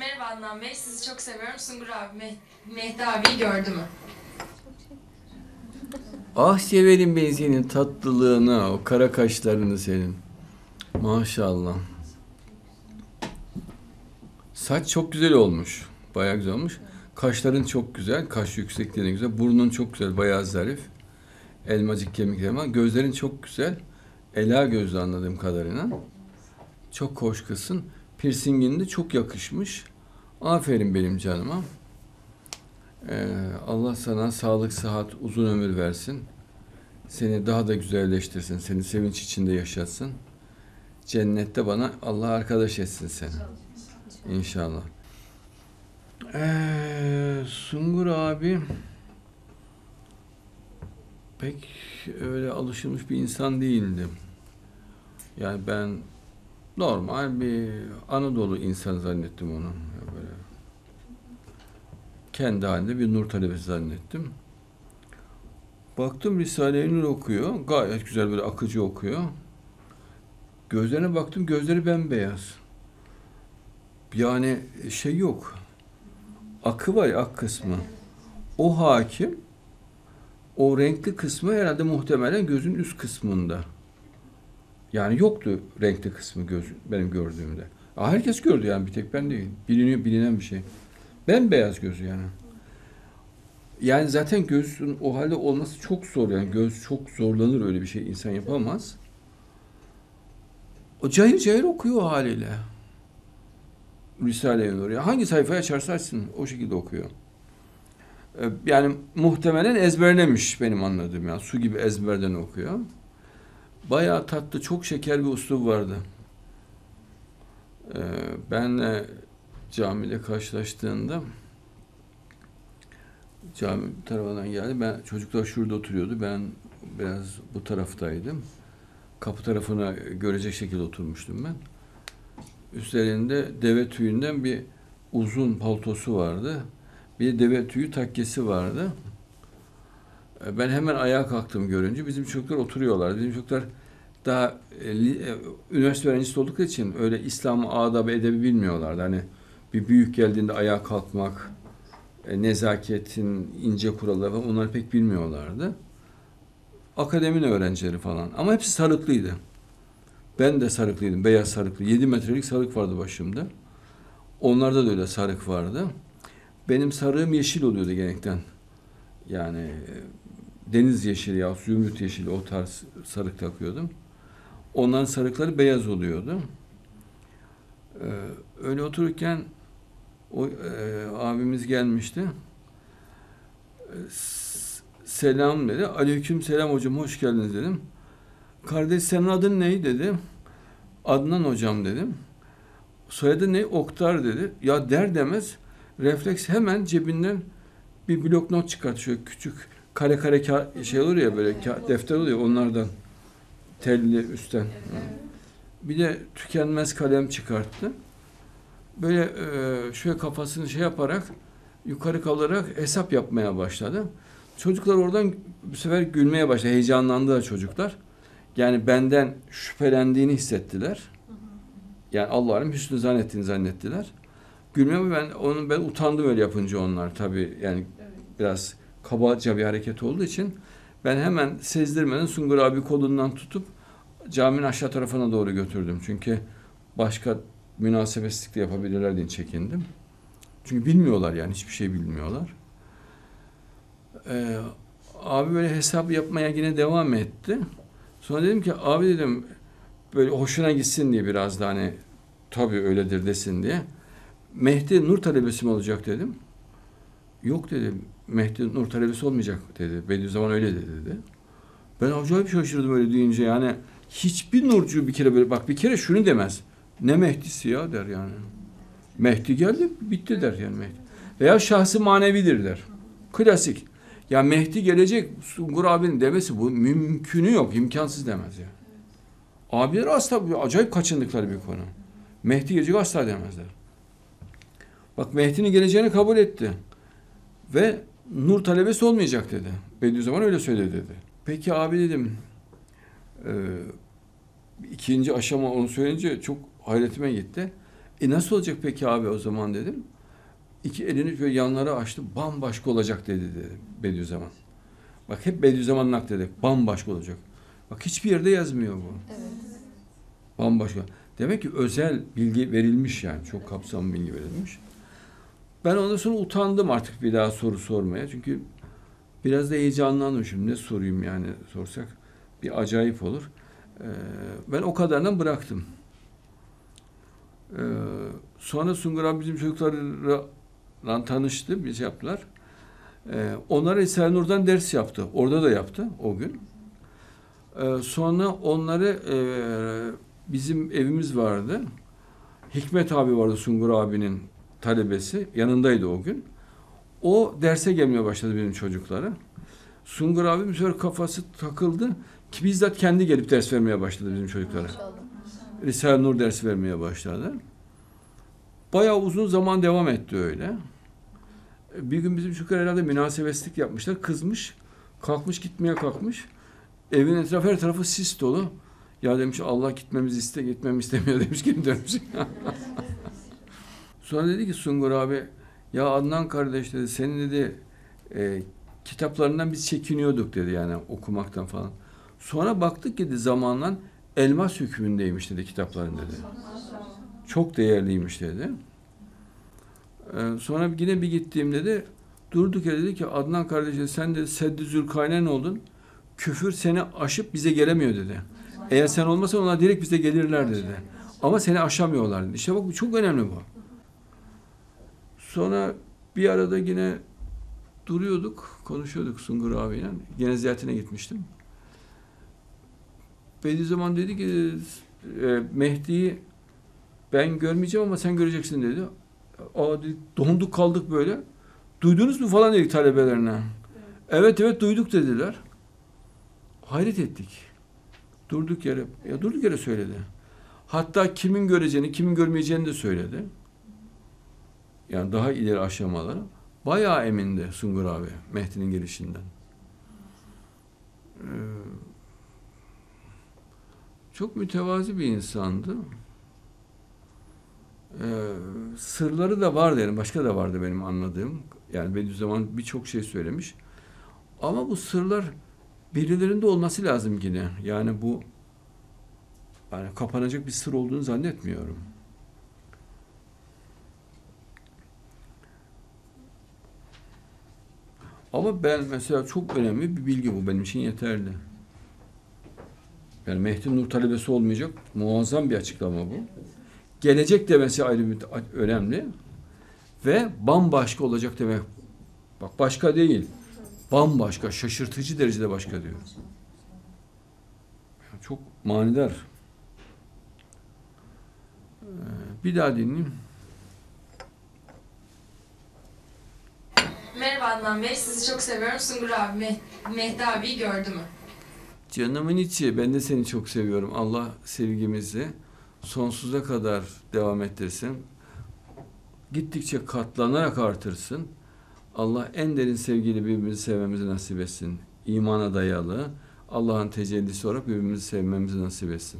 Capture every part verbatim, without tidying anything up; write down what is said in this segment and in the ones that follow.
Merhaba Adnan Bey, sizi çok seviyorum. Sungur abi, Meh Mehdi abiyi gördü mü? Ah severim ben senin tatlılığını, o kara kaşlarını senin. Maşallah. Saç çok güzel olmuş. Bayağı güzel olmuş. Kaşların çok güzel. Kaş yüksekliğine güzel. Burnun çok güzel. Bayağı zarif. Elmacık kemikleri var. Gözlerin çok güzel. Ela gözlü anladığım kadarıyla. Çok hoş kızsın. Piercingin de çok yakışmış. Aferin benim canıma. Ee, Allah sana sağlık, sıhhat, uzun ömür versin. Seni daha da güzelleştirsin. Seni sevinç içinde yaşatsın. Cennette bana Allah arkadaş etsin seni. İnşallah. Ee, Sungur abi pek öyle alışılmış bir insan değildi. Yani ben normal bir Anadolu insanı zannettim onu. Böyle kendi halinde bir nur talebesi zannettim. Baktım Risale-i Nur okuyor. Gayet güzel, böyle akıcı okuyor. Gözlerine baktım, gözleri bembeyaz. Yani şey yok. Akı var ya, ak kısmı. O hakim. O renkli kısmı herhalde muhtemelen gözün üst kısmında. Yani yoktu renkli kısmı göz, benim gördüğümde. Herkes gördü yani, bir tek ben değil. Biliniyor, bilinen bir şey. Bembeyaz gözü yani. Yani zaten gözün o halde olması çok zor yani. Göz çok zorlanır, öyle bir şey insan yapamaz. O cayır cayır okuyor o haliyle. Risale-i Nur. Yani hangi sayfayı açarsa açsın o şekilde okuyor. Yani muhtemelen ezberlemiş benim anladığım, yani su gibi ezberden okuyor. Bayağı tatlı, çok şeker bir üslubu vardı. Ee, benle camide karşılaştığında cami tarafından geldi. Ben, çocuklar şurada oturuyordu. Ben biraz bu taraftaydım. Kapı tarafına görecek şekilde oturmuştum ben. Üstlerinde deve tüyünden bir uzun paltosu vardı. Bir deve tüyü takkesi vardı. Ben hemen ayağa kalktım görünce. Bizim çocuklar oturuyorlar. Bizim çocuklar daha e, e, üniversite öğrencisi oldukları için öyle İslam adabı edebi bilmiyorlardı. Hani bir büyük geldiğinde ayağa kalkmak, e, nezaketin ince kuralları, onları pek bilmiyorlardı. Akademinin öğrencileri falan. Ama hepsi sarıklıydı. Ben de sarıklıydım. Beyaz sarıklı. Yedi metrelik sarık vardı başımda. Onlarda da öyle sarık vardı. Benim sarığım yeşil oluyordu genellikle. Yani deniz yeşili ya zümrüt yeşili, o tarz sarık takıyordum. Onların sarıkları beyaz oluyordu. Ee, öyle otururken o e, abimiz gelmişti. E, selam dedi. Aleyküm selam hocam, hoş geldiniz dedim. Kardeş senin adın ne dedi. Adnan hocam dedim. Soyadı ne? Oktar dedi. Ya der demez refleks hemen cebinden bir blok not çıkartıyor. Küçük kare kare şey olur ya, böyle defter oluyor onlardan. Telli üstten. Bir de tükenmez kalem çıkarttı. Böyle e, şöyle kafasını şey yaparak yukarı kalarak hesap yapmaya başladı. Çocuklar oradan bu sefer gülmeye başladı. Heyecanlandılar çocuklar. Yani benden şüphelendiğini hissettiler. Yani Allah'ın hüsnü zannettiğini zannettiler. Gülmeye, ben onun ben utandım öyle yapınca onlar tabii, yani biraz kabaca bir hareket olduğu için ben hemen sezdirmeden Sungur abi kolundan tutup caminin aşağı tarafına doğru götürdüm. Çünkü başka münasebetsizlik de yapabilirler diye çekindim. Çünkü bilmiyorlar, yani hiçbir şey bilmiyorlar. Ee, abi böyle hesap yapmaya yine devam etti. Sonra dedim ki abi dedim, böyle hoşuna gitsin diye biraz da hani tabii öyledir desin diye. Mehdi Nur talebesi mi olacak dedim. Yok dedim. Mehdi Nur talebesi olmayacak dedi. Bediüzzaman öyle dedi dedi. Ben acayip şaşırdım öyle deyince yani. Hiçbir nurcu bir kere böyle, bak bir kere şunu demez. Ne Mehdi'si ya der yani. Mehdi geldi bitti der yani Mehdi. Veya şahsı manevidir der. Klasik. Ya Mehdi gelecek, Sungur abinin demesi bu mümkünü yok, imkansız demez ya. Yani. Abiler asla acayip kaçındıkları bir konu. Mehdi gelecek asla demezler. Bak Mehdi'nin geleceğini kabul etti. Ve nur talebesi olmayacak dedi. Bediüzzaman öyle söyledi dedi. Peki abi dedim, e, ikinci aşama onu söyleyince çok hayretime gitti. E nasıl olacak peki abi o zaman dedim. İki elini böyle yanlara açtı. Bambaşka olacak dedi, dedi Bediüzzaman. Bak hep Bediüzzaman nakledik. Bambaşka olacak. Bak hiçbir yerde yazmıyor bu. Evet. Bambaşka. Demek ki özel bilgi verilmiş yani. Çok kapsamlı bilgi verilmiş. Ben ondan sonra utandım artık bir daha soru sormaya. Çünkü biraz da heyecanlanmışım. Ne sorayım yani sorsak. Bir acayip olur. Ee, ben o kadarından bıraktım. Ee, sonra Sungur abi bizim çocuklarla tanıştı. Biz yaptılar. Ee, onlara Risale-i Nur'dan ders yaptı. Orada da yaptı o gün. Ee, sonra onları e, bizim evimiz vardı. Hikmet abi vardı, Sungur abinin talebesi. Yanındaydı o gün. O derse gelmeye başladı benim çocuklara. Sungur abi bir sefer kafası takıldı ki bizzat kendi gelip ders vermeye başladı bizim çocuklara. Risale-i Nur dersi vermeye başladı. Bayağı uzun zaman devam etti öyle. Bir gün bizim çocuklar herhalde münasebetsizlik yapmışlar. Kızmış, kalkmış gitmeye kalkmış. Evin etrafı her tarafı sis dolu. Ya demiş Allah gitmemizi iste, gitmemi istemiyor demiş, geri dönmüş. Sonra dedi ki Sungur abi, ya Adnan kardeş dedi, senin dedi e, kitaplarından biz çekiniyorduk dedi yani okumaktan falan. Sonra baktık ki dedi, zamanla elmas hükmündeymiş dedi kitapların dedi. Çok değerliymiş dedi. Ee, sonra yine bir gittiğimde de durduk ya dedi ki Adnan kardeşim sen de Seddi Zülkarneyn oldun. Küfür seni aşıp bize gelemiyor dedi. Eğer sen olmasan onlar direkt bize gelirler dedi. Ama seni aşamıyorlar dedi. İşte bak bu çok önemli bu. Sonra bir arada yine duruyorduk, konuşuyorduk Sungur abiyle. Yine ziyaretine gitmiştim. Bediüzzaman dedi ki e, Mehdi'yi ben görmeyeceğim ama sen göreceksin dedi. Aa, dedi, donduk kaldık böyle. Duydunuz mu falan dedik talebelerine. Evet. evet evet duyduk dediler. Hayret ettik. Durduk yere, ya durduk yere söyledi. Hatta kimin göreceğini, kimin görmeyeceğini de söyledi. Yani daha ileri aşamaları. Bayağı emindi Sungur abi Mehdi'nin gelişinden. Ee, çok mütevazi bir insandı. Ee, sırları da vardı yani başka da vardı benim anladığım. Yani Bediüzzaman birçok şey söylemiş. Ama bu sırlar birilerinde olması lazım yine. Yani bu yani kapanacak bir sır olduğunu zannetmiyorum. Ama ben mesela çok önemli bir bilgi bu. Benim için yeterli. Yani Mehdi Nur talebesi olmayacak. Muazzam bir açıklama bu. Gelecek demesi ayrı bir önemli. Ve bambaşka olacak demek. Bak başka değil. Bambaşka, şaşırtıcı derecede başka diyor. Çok manidar. Ee, bir daha dinleyeyim. Merhaba Adnan Bey, sizi çok seviyorum. Sungur abi, Meh Mehdi abiyi gördü mü? Canımın içi, ben de seni çok seviyorum. Allah sevgimizi sonsuza kadar devam ettirsin. Gittikçe katlanarak artırsın. Allah en derin sevgiyle birbirimizi sevmemizi nasip etsin. İmana dayalı, Allah'ın tecellisi olarak birbirimizi sevmemizi nasip etsin.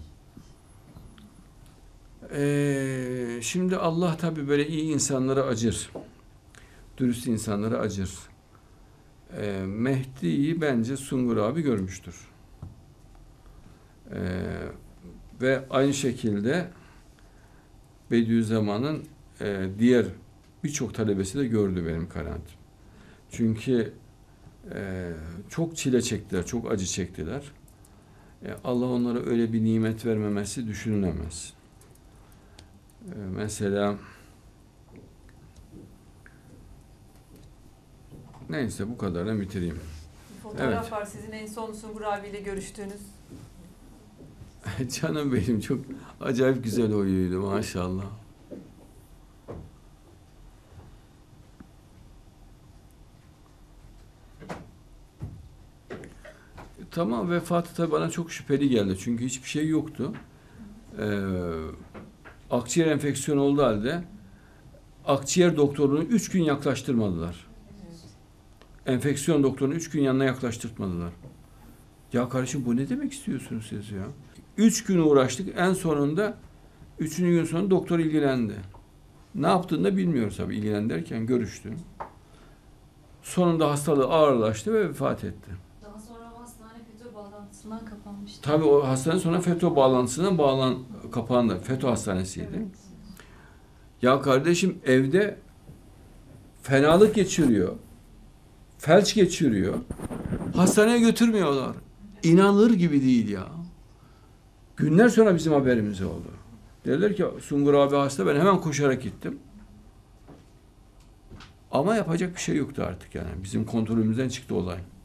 Ee, şimdi Allah tabii böyle iyi insanlara acır. Dürüst insanlara acır. Ee, Mehdi'yi bence Sungur abi görmüştür. Ee, ve aynı şekilde Bediüzzaman'ın e, diğer birçok talebesi de gördü benim kanaatim. Çünkü e, çok çile çektiler, çok acı çektiler. E, Allah onlara öyle bir nimet vermemesi düşünülemez. E, mesela neyse bu kadarla bitireyim. Bir fotoğraf evet. var sizin en son Sungur abiyle görüştüğünüz. Canım benim çok acayip güzel oyuydu maşallah. Tamam vefatı tabii bana çok şüpheli geldi. Çünkü hiçbir şey yoktu. Ee, akciğer enfeksiyonu olduğu halde akciğer doktorunu üç gün yaklaştırmadılar. Enfeksiyon doktorunu üç gün yanına yaklaştırmadılar. Ya kardeşim bu ne demek istiyorsunuz siz ya? Üç gün uğraştık. En sonunda üçüncü gün sonra doktor ilgilendi. Ne yaptığını da bilmiyoruz tabii. İlgilen derken görüştüm. Sonunda hastalığı ağırlaştı ve vefat etti. Daha sonra o hastane FETÖ bağlantısından kapanmıştı. Tabii o hastane sonra FETÖ bağlantısına bağlan kapandı. FETÖ hastanesiydi. Evet. Ya kardeşim evde fenalık geçiriyor. Felç geçiriyor. Hastaneye götürmüyorlar. İnanılır gibi değil ya. Günler sonra bizim haberimiz oldu. Dediler ki Sungur abi hasta, ben hemen koşarak gittim. Ama yapacak bir şey yoktu artık yani. Bizim kontrolümüzden çıktı olay.